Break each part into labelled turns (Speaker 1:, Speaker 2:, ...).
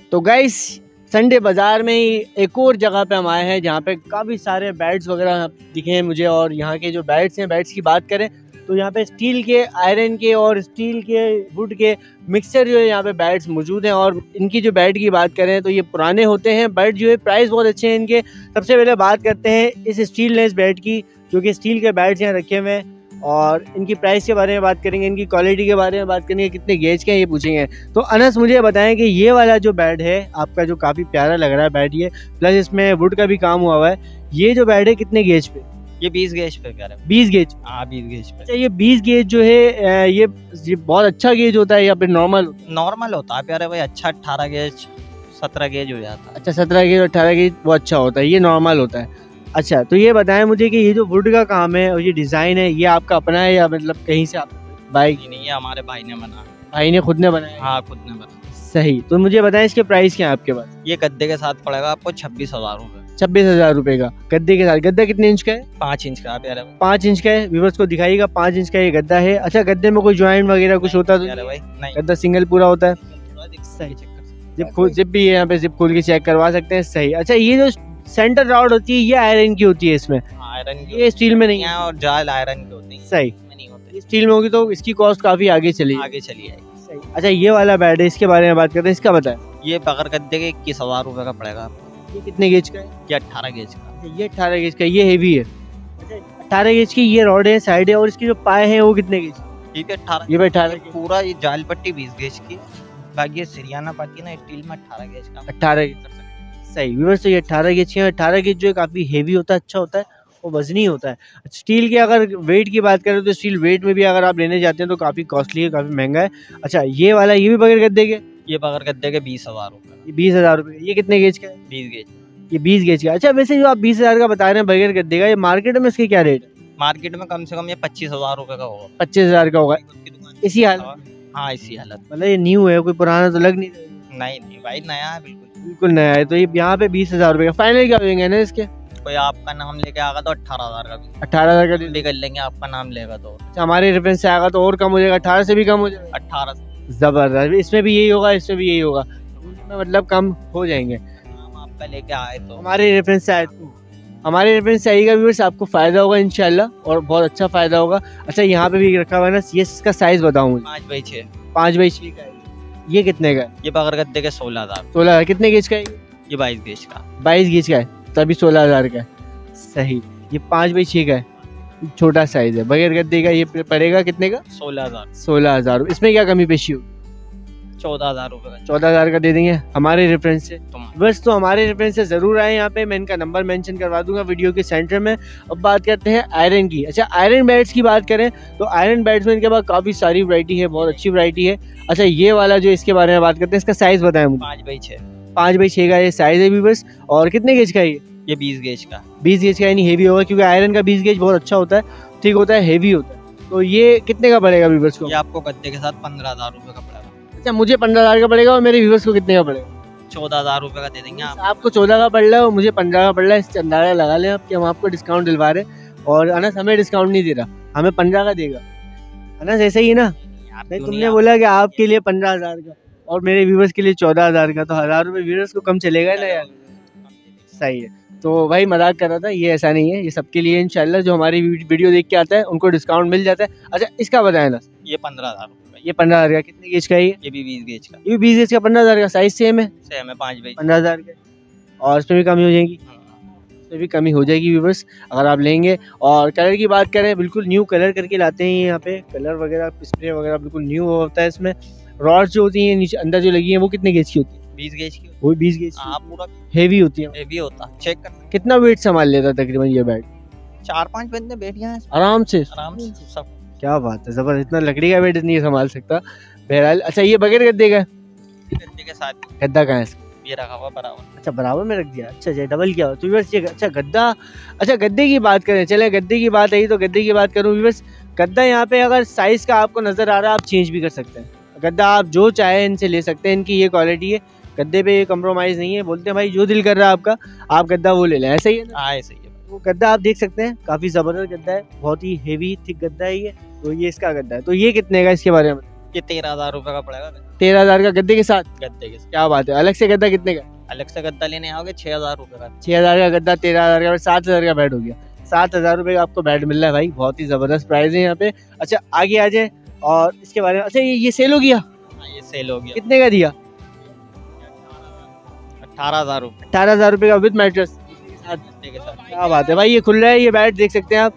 Speaker 1: तो guys Sunday बाज़ार में ही एक और जगह पे हम आए हैं जहाँ पे काफ़ी सारे बैट्स वगैरह दिखे हैं मुझे। और यहाँ के जो बैट्स हैं, बैट्स की बात करें तो यहाँ पे स्टील के, आयरन के और स्टील के, वुड के मिक्सचर जो है यहाँ पे बैट्स मौजूद हैं। और इनकी जो बैट की बात करें तो ये पुराने होते हैं, बट जो है प्राइस बहुत अच्छे हैं इनके। सबसे पहले बात करते हैं इस स्टीललेस बैट की, जो कि स्टील के बैट्स यहाँ रखे हुए हैं, और इनकी प्राइस के बारे में बात करेंगे, इनकी क्वालिटी के बारे में बात करेंगे, कितने गेज के हैं ये पूछेंगे। तो अनस मुझे बताएं कि ये वाला जो बैट है आपका, जो काफ़ी प्यारा लग रहा है बैट, ये प्लस इसमें वुड का भी काम हुआ है, ये जो बैट है कितने गेज पे?
Speaker 2: ये 20 गेज पे कह रहे हैं।
Speaker 1: 20 गेज?
Speaker 2: हाँ 20 गेज पे।
Speaker 1: अच्छा, ये 20 गेज जो है ये बहुत अच्छा गेज होता है या फिर नॉर्मल?
Speaker 2: नॉर्मल होता है प्यारे भाई, अच्छा 18 गेज 17 गेज हो जाता है।
Speaker 1: अच्छा 17 गेज 18 गेज वो अच्छा होता है, ये नॉर्मल होता है। अच्छा, तो ये बताएं मुझे कि ये जो वुड का काम है और ये डिज़ाइन है, ये आपका अपना है या मतलब कहीं से आप भाई?
Speaker 2: नहीं, ये हमारे भाई ने बना।
Speaker 1: भाई ने खुद ने बनाया?
Speaker 2: हाँ खुद ने बना।
Speaker 1: सही। तो मुझे बताएं इसके प्राइस क्या है आपके पास?
Speaker 2: ये गद्दे के साथ पड़ेगा आपको 26,000 रुपए।
Speaker 1: 26,000 रुपए का गद्दे के साथ। गद्दा कितने इंच का है?
Speaker 2: 5 इंच का प्यारे भाई।
Speaker 1: 5 इंच का है, व्यूअर्स को दिखाइएगा। 5 इंच का ये गद्दा है। अच्छा, गद्दे में कोई जॉइंट वगैरह कुछ होता
Speaker 2: प्यारे भाई नहीं,
Speaker 1: गद्दा सिंगल पूरा होता है?
Speaker 2: सही।
Speaker 1: जिप भी है यहाँ पे, जिप खोल के चेक करवा सकते हैं। सही। अच्छा, ये जो सेंटर रॉड होती है ये आयरन की होती है इसमें?
Speaker 2: आयरन की,
Speaker 1: ये स्टील में नहीं है?
Speaker 2: और जाल आयरन की होती है।
Speaker 1: सही।
Speaker 2: नहीं होते,
Speaker 1: स्टील में होगी तो इसकी कॉस्ट काफी आगे चली
Speaker 2: आगे चली जाएगी।
Speaker 1: सही। अच्छा, ये वाला बैट है, इसके बारे में बात करते हैं, इसका बताएं।
Speaker 2: ये बगैर गद्दे के 21,000 रुपए का पड़ेगा आपको।
Speaker 1: ये कितने गेज का है?
Speaker 2: ये 18 गेज का।
Speaker 1: ये 18 गेज का, ये हेवी है। अच्छा, 18 गेज की ये रॉड है साइड है, और इसके जो पाए हैं वो कितने गेज?
Speaker 2: ठीक है 18।
Speaker 1: ये 18
Speaker 2: पूरा ये जाल पट्टी 20 गेज की, बाकी ये सिरियाना पट्टी ना स्टील में 18 गेज का।
Speaker 1: 18 गेज। सही। व्यूअर्स, तो ये 18 गेज की है। 18 गेज जो है काफ़ी हेवी होता है, अच्छा होता है और वजनी होता है। स्टील के अगर वेट की बात करें तो स्टील वेट में भी अगर आप लेने जाते हैं तो काफ़ी कॉस्टली है, काफ़ी महंगा है। अच्छा, ये वाला, ये भी बगैर गद्दे के?
Speaker 2: ये बगैर गद्दे के 20,000 रुपए।
Speaker 1: ये 20,000 रुपये। ये कितने गेज का है?
Speaker 2: 20 गेज।
Speaker 1: ये 20 गेज का। अच्छा, वैसे जो आप 20,000 का बता रहे हैं बगैर गद्दे का, ये मार्केट में इसके क्या रेट है?
Speaker 2: मार्केट में कम से कम ये 25,000 रुपए का होगा।
Speaker 1: 25,000 का होगा इसी हालत?
Speaker 2: हाँ इसी हालत।
Speaker 1: मतलब ये न्यू है, कोई पुराना तो लग नहीं रहा?
Speaker 2: नहीं भाई, नया है बिल्कुल।
Speaker 1: बिल्कुल नया है। तो ये यहाँ पे 20,000 रुपये का फाइनल क्या होंगे ना इसके?
Speaker 2: कोई आपका नाम लेके आएगा तो 18,000 का भी।
Speaker 1: 18,000 का
Speaker 2: निकल लेंगे, आपका नाम लेगा तो।
Speaker 1: अच्छा, हमारे रेफरेंस से आएगा तो और कम हो जाएगा? 18 से भी कम हो जाएगा?
Speaker 2: 18 से।
Speaker 1: जबरदस्त। इसमें भी यही होगा, इसमें भी यही होगा, मतलब कम हो जाएंगे।
Speaker 2: नाम आपका लेके आए तो
Speaker 1: हमारे रेफरेंस से आए तो, हमारे रेफरेंस से आएगा व्यूअर्स, आपको फायदा होगा इंशाल्लाह, और बहुत अच्छा फायदा होगा। अच्छा, यहाँ पे भी रखा हुआ है ना, ये इसका साइज बताऊँ मुझे?
Speaker 2: 5x6।
Speaker 1: 5x6 का है। ये कितने का है?
Speaker 2: ये बगैर गद्दे के 16,000।
Speaker 1: 16,000। कितने गेज का है?
Speaker 2: ये 22 गेज का।
Speaker 1: 22 गेज का है, तभी 16,000 का है। सही। ये 5x6 का है, छोटा साइज है, बगैर गद्दे का। ये पड़ेगा कितने का?
Speaker 2: 16,000।
Speaker 1: 16,000। इसमें क्या कमी पेशी होगी?
Speaker 2: 14,000 रुपए का।
Speaker 1: 14,000 का दे देंगे हमारे रेफरेंस से।
Speaker 2: तुम
Speaker 1: बस, तो हमारे रेफरेंस से जरूर आए यहाँ पे, मैं इनका नंबर मेंशन करवा दूंगा वीडियो के सेंटर में। अब बात करते हैं आयरन की। अच्छा, आयरन बैट्स की बात करें तो आयरन बैट्स में इनके पास काफ़ी सारी वैरायटी है, बहुत अच्छी वैरायटी है। अच्छा, ये वाला जो, इसके बारे में बात करते हैं, इसका साइज बताएं मुझे?
Speaker 2: 5x6।
Speaker 1: 5x6 का ये साइज है व्यूअर्स। और कितने गेज का है ये?
Speaker 2: 20 गेज का।
Speaker 1: 20 गेज का, यानी हेवी होगा, क्योंकि आयरन का 20 गेज बहुत अच्छा होता है, ठीक होता है, हेवी होता है। तो ये कितने का पड़ेगा व्यूअर्स को?
Speaker 2: ये आपको गद्दे के साथ 15,000 रुपए का पड़ेगा।
Speaker 1: अच्छा, मुझे 15,000 का पड़ेगा और मेरे व्यूअर्स को कितने का पड़ेगा?
Speaker 2: 14,000 रुपए का दे देंगे आप।
Speaker 1: आपको 14 का पड़ रहा है और मुझे 15 का पड़ रहा है। इस अंदाजा लगा लें आप कि हम आपको डिस्काउंट दिलवा रहे हैं, और अनस हमें डिस्काउंट नहीं दे रहा, हमें 15 का देगा। अनस ऐसे ही ना? नहीं, तुमने बोला कि आपके लिए 15,000 का और मेरे व्यूवर्स के लिए 14,000 का, तो 1,000 रुपये व्यूवर्स को कम चलेगा ना यार? सही है। तो भाई मजाक कर रहा था, ये ऐसा नहीं है, ये सबके लिए इंशाल्लाह जो हमारी वीडियो देख के आता है उनको डिस्काउंट मिल जाता है। अच्छा, इसका बताएं ना?
Speaker 2: ये 15,000 रुपए।
Speaker 1: ये 15,000 का। कितने गेज का है
Speaker 2: ये भी 20 गेज का।
Speaker 1: ये भी 20 गेज का। 15,000 का साइज सेम है?
Speaker 2: सेम है, 5x।
Speaker 1: 15,000 का। और इसमें भी कमी हो जाएगी? इसमें भी कमी हो जाएगी व्यूवर्स अगर आप लेंगे। और कलर की बात करें, बिल्कुल न्यू कलर करके लाते हैं यहाँ पे, कलर वगैरह स्प्रे वगैरह बिल्कुल न्यू होता है इसमें। रॉड जो होती है नीचे अंदर जो लगी है वो कितने गेज की होती है?
Speaker 2: 20 गेज की।
Speaker 1: वो 20 गेज।
Speaker 2: हाँ पूरा
Speaker 1: हेवी होती है?
Speaker 2: हेवी होता। चेक कर।
Speaker 1: कितना वेट संभाल लेता है तकरीबन ये बैट?
Speaker 2: 4-5 बंदे बैठ गए
Speaker 1: आराम से?
Speaker 2: आराम से सब।
Speaker 1: क्या बात है, जबरदस्त। इतना लकड़ी का वेट नहीं संभाल सकता बहरहाल। अच्छा, ये बगैर गद्दे का?
Speaker 2: गद्दे के साथ
Speaker 1: गद्दा कहाँ है इसका?
Speaker 2: ये रखा हुआ बराबर।
Speaker 1: अच्छा, बराबर में रख दिया। अच्छा, डबल किया तो व्यूअर्स ये। अच्छा, गद्दा। अच्छा, गद्दे की बात करें, चले गद्दे की बात आई तो गद्दे की बात करूँ व्यूअर्स। गद्दा यहाँ पे अगर साइज का आपको नजर आ रहा है, आप चेंज भी कर सकते हैं। गद्दा आप जो चाहे इनसे ले सकते हैं, इनकी ये क्वालिटी है, गद्दे पे ये कम्प्रोमाइज़ नहीं है। बोलते हैं भाई जो दिल कर रहा है आपका, आप गद्दा वो ले लें, ऐसा ही है ना?
Speaker 2: हाँ ऐसा ही है।
Speaker 1: वो गद्दा आप देख सकते हैं, काफ़ी ज़बरदस्त गद्दा है, बहुत ही हेवी थिक गद्दा है ये। तो ये इसका गद्दा है। तो ये कितने का, इसके बारे में?
Speaker 2: ये 13,000 रुपए का पड़ेगा
Speaker 1: 13,000 का गद्दे के साथ?
Speaker 2: गद्दे के साथ।
Speaker 1: क्या बात है। अलग से गद्दा कितने का?
Speaker 2: अलग से गद्दा लेने आओगे 6,000 रुपए का।
Speaker 1: 6,000 का गद्दा, 13,000 का, 7,000 का बेड हो गया। 7,000 रुपये का आपको बेड मिल रहा है भाई, बहुत ही जबरदस्त प्राइस है यहाँ पे। अच्छा आगे आ जाए और इसके बारे में। अच्छा ये सेल हो गया?
Speaker 2: हाँ, ये सेल हो गया।
Speaker 1: कितने का दिया?
Speaker 2: 18,000 रुपए।
Speaker 1: 18,000 रुपये का विद मैट्रेस
Speaker 2: गद्दे के साथ।
Speaker 1: क्या बात है भाई। ये खुल रहा है, ये बेड देख सकते हैं आप,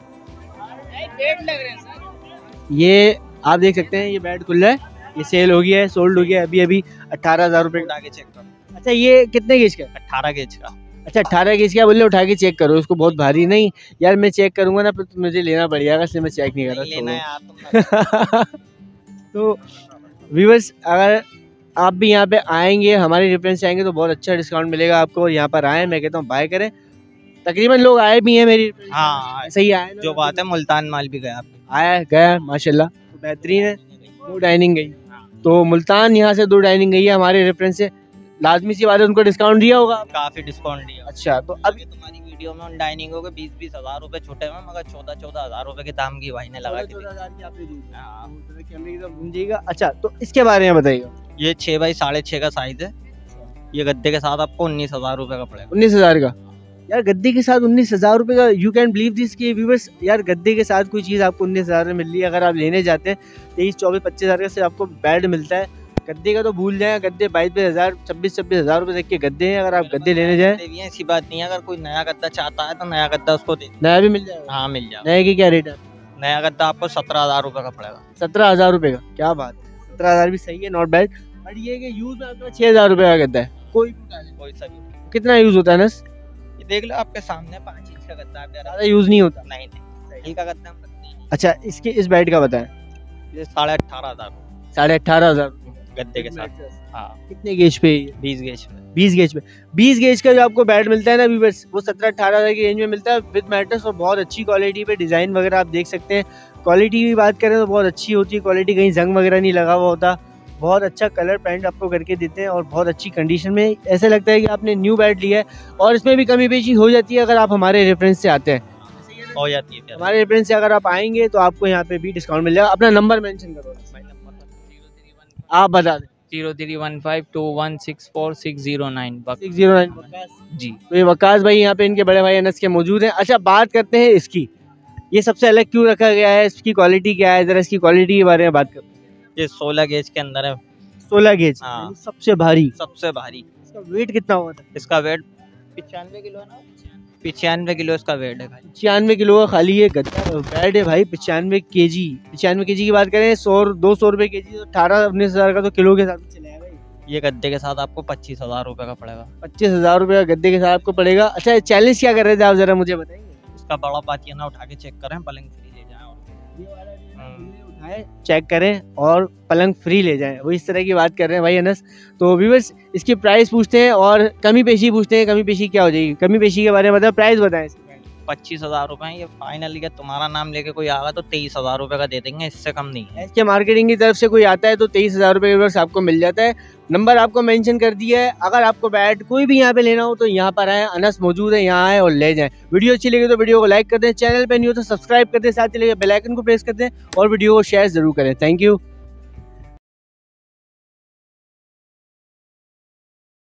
Speaker 1: ये आप देख सकते हैं, ये बेड खुल रहा है, ये सेल हो गया है, सोल्ड हो गया है अभी अभी 18,000 रुपये का।
Speaker 2: उठा के चेक करो।
Speaker 1: अच्छा ये कितने गेज का?
Speaker 2: 18 गेज का।
Speaker 1: अच्छा 18 गेज का बोले, उठा के चेक करो इसको, बहुत भारी नहीं यार, मैं चेक करूंगा ना तो मुझे लेना पड़ जाएगा, इसलिए मैं चेक नहीं कर
Speaker 2: नहीं लेना
Speaker 1: रहा।
Speaker 2: यार तुम।
Speaker 1: तो व्यूअर्स अगर आप भी यहाँ पे आएंगे, हमारे रेफरेंस से आएंगे तो बहुत अच्छा डिस्काउंट मिलेगा आपको, और यहाँ पर आए, मैं कहता हूँ बाय करें। तकरीबन लोग आए भी हैं मेरी,
Speaker 2: हाँ
Speaker 1: सही आए ना?
Speaker 2: जो बात है, मुल्तान माल भी गया।
Speaker 1: आया गया माशाल्लाह, तो बेहतरीन है। 2 डाइनिंग गई, तो मुल्तान यहाँ से 2 डाइनिंग गई है हमारे रेफरेंस से, लाजमी सी बात है उनको डिस्काउंट दिया होगा।
Speaker 2: काफी डिस्काउंट दिया।
Speaker 1: अच्छा तो अब
Speaker 2: तुम्हारी वीडियो में उन डाइनिंगों के 20-20 हजार रुपए छोटे में, मगर 14-14 हजार रुपए के दाम की भाई ने लगा के दी।
Speaker 1: 14,000 की आपने दी।
Speaker 2: हाँ।
Speaker 1: तो कैमरे की तरफ घूम जाइएगा। अच्छा तो इसके बारे में बताइएगा।
Speaker 2: ये 6 बाई 6.5 का साइज है। ये गद्दे के साथ आपको 19,000 रुपए का पड़ेगा।
Speaker 1: 19,000 का? यार गद्दे के साथ 19,000 रुपए का, यू कैन बिलीव दिस कि व्यूअर्स, यार गद्दे के साथ कोई चीज़ आपको 19,000 में मिल रही है। अगर आप लेने जाते हैं 23, 24, 25,000 का से आपको बेड मिलता है। गद्दे का तो भूल जाए, गद्दे 22,000, 26,000 रुपए तक के गद्दे हैं। अगर आप गद्दे लेने जाए,
Speaker 2: ऐसी बात नहीं है, अगर कोई नया गद्दा चाहता है तो नया गद्दा उसको दे।
Speaker 1: नया भी मिल जाएगा?
Speaker 2: हाँ मिल जाएगा।
Speaker 1: नए की क्या रेट है?
Speaker 2: नया गद्दा आपको 17,000 रुपए का पड़ेगा।
Speaker 1: 17,000 रुपए का? क्या बात है, 17,000 भी सही है, नॉट बैड। बट ये कि यूज में आपका 6,000 रुपए का गद्दा है, कोई
Speaker 2: कोई सा भी।
Speaker 1: कितना यूज होता है ना?
Speaker 2: ये देख लो आपके सामने, 5 इंच का गद्दा है,
Speaker 1: ज़्यादा यूज नहीं होता?
Speaker 2: नहीं हल्का गद्दा हम रखते हैं।
Speaker 1: अच्छा इसके इस बेड का बताएं।
Speaker 2: ये 18,500।
Speaker 1: 18,500
Speaker 2: गद्दे के साथ। हाँ।
Speaker 1: कितने गेज पे?
Speaker 2: 20 गेज पे।
Speaker 1: 20 गेज पे। 20 गेज का जो आपको बेड मिलता है ना व्यूअर्स, वो 17-18,000 की रेंज में मिलता है विद मैट्रेस, और बहुत अच्छी क्वालिटी पे, डिजाइन वगैरह आप देख सकते हैं। क्वालिटी की बात करें तो बहुत अच्छी होती है क्वालिटी, कहीं जंग वगैरह नहीं लगा हुआ होता। बहुत अच्छा कलर पेंट आपको करके देते हैं और बहुत अच्छी कंडीशन में, ऐसा लगता है कि आपने न्यू बेड लिया है। और इसमें भी कमी पेशी हो जाती है अगर आप हमारे रेफरेंस से आते हैं,
Speaker 2: हो जाती है।
Speaker 1: हमारे रेफरेंस से अगर आप आएंगे तो आपको यहाँ पे भी डिस्काउंट मिल जाएगा। अपना नंबर मेंशन करो, आप बता दें।
Speaker 3: 0315216469
Speaker 1: 609
Speaker 3: जी।
Speaker 1: तो ये वकास भाई यहाँ पे इनके बड़े भाई अनस के मौजूद हैं। अच्छा बात करते हैं इसकी, ये सबसे अलग क्यों रखा गया है, इसकी क्वालिटी क्या है, जरा इसकी क्वालिटी के बारे में बात करते हैं।
Speaker 2: ये 16 गेज के अंदर है।
Speaker 1: 16 गेज?
Speaker 2: हाँ।
Speaker 1: यानी सबसे भारी।
Speaker 2: सबसे भारी।
Speaker 1: इसका वेट कितना हुआ था?
Speaker 2: इसका वेट 95 किलो है ना। 95 किलो इसका वेट है भाई।
Speaker 1: 95 किलो का खाली ये गद्दा बेड है भाई। 95 केजी, 95 केजी की बात करें 100-200 रुपए केजी, तो 18-19,000 का तो किलो के हिसाब से चलेगा भाई।
Speaker 2: ये गद्दे के साथ आपको 25,000 रुपए का पड़ेगा।
Speaker 1: 25,000 रुपए का गद्दे के साथ आपको पड़ेगा। अच्छा चैलेंज क्या कर रहे थे आप, जरा मुझे बताएंगे।
Speaker 2: इसका बड़ा पातिया ना उठा के चेक करें, पलंग फ्री ले जाएं।
Speaker 1: उठाए चेक करें और पलंग फ्री ले जाएं, वो इस तरह की बात कर रहे हैं भाई अनस। तो व्यूअर्स इसकी प्राइस पूछते हैं और कमी पेशी पूछते हैं। कमी पेशी क्या हो जाएगी, कमी पेशी के बारे में बताओ, प्राइस बताएं।
Speaker 2: 25,000 रुपए है ये फाइनल। ये तुम्हारा नाम लेके कोई आगा तो 23,000 रुपए का दे देंगे, इससे कम नहीं है।
Speaker 1: इसके मार्केटिंग की तरफ से कोई आता है तो 23,000 रुपए व्यूअर्स आपको मिल जाता है। नंबर आपको मेंशन कर दिया है। अगर आपको बैट कोई भी यहाँ पे लेना हो तो यहाँ पर आए, अनस मौजूद है, यहाँ आए और ले जाएं। वीडियो अच्छी लगी तो वीडियो को लाइक कर दें, चैनल पे नहीं हो तो सब्सक्राइब कर दें, साथ ही बेल आइकन को प्रेस कर दें और वीडियो को शेयर जरूर करें। Thank you.